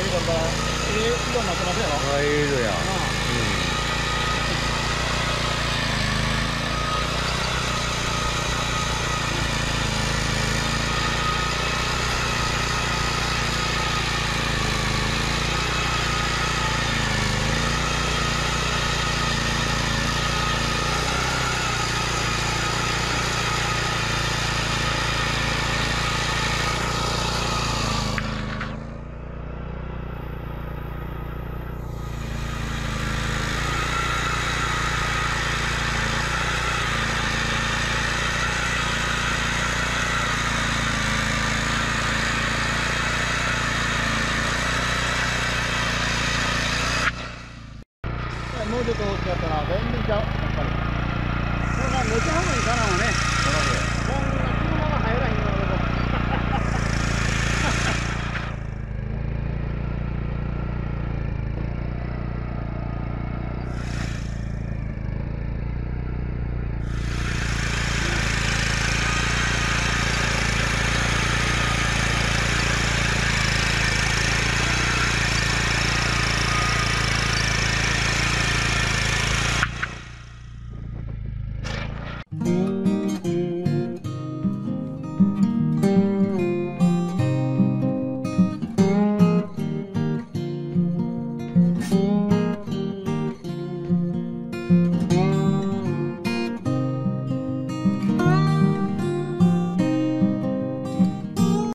入れたら色になってますやろ。 ああいう色や。 もうちょっと大きかったら全然ちゃう、やっぱり。これがめちゃはむいかなわね。